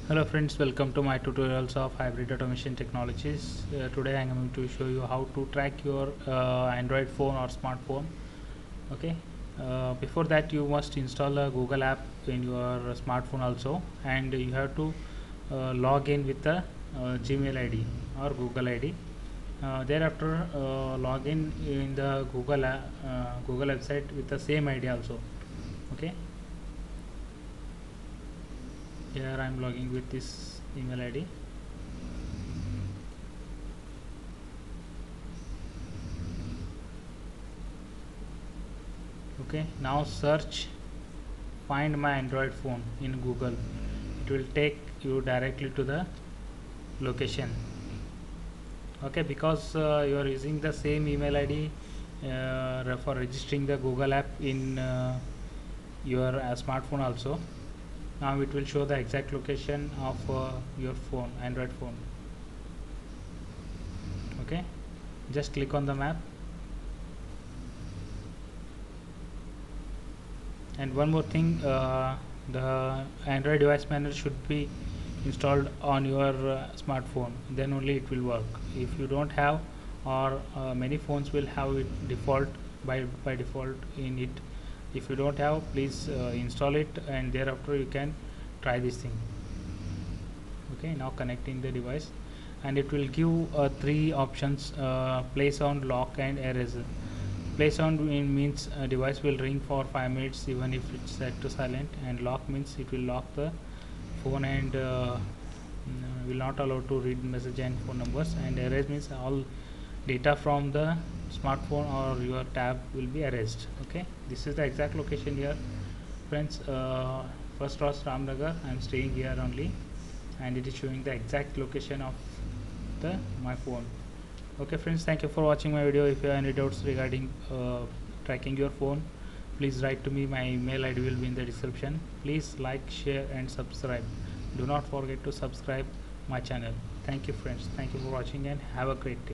Hello friends, welcome to my tutorials of hybrid automation technologies. Today I am going to show you how to track your Android phone or smartphone. Okay. Before that you must install a Google app in your smartphone also, and you have to log in with the Gmail ID or Google ID. Thereafter log in the Google website with the same ID also. Okay. Here I am logging with this email ID. Okay, now search find my Android phone in Google. It will take you directly to the location. Okay, because you are using the same email ID for registering the Google app in your smartphone also. Now it will show the exact location of your phone, Android phone. Okay, just click on the map. And one more thing, the Android device manager should be installed on your smartphone, then only it will work. If you don't have, or many phones will have it default by default in it. If you don't have, please install it, and thereafter you can try this thing. Okay, now connecting the device, and it will give three options: play sound, lock, and erase. Play sound means a device will ring for 5 minutes even if it's set to silent, and lock means it will lock the phone and will not allow to read message and phone numbers, and erase means all data from the smartphone or your tab will be erased. Okay, this is the exact location here, friends. First Ross Ramnagar, I am staying here only, and it is showing the exact location of my phone. Okay friends, thank you for watching my video. If you have any doubts regarding tracking your phone, please write to me. My email ID will be in the description. Please like, share and subscribe. Do not forget to subscribe my channel. Thank you friends, thank you for watching, and have a great day.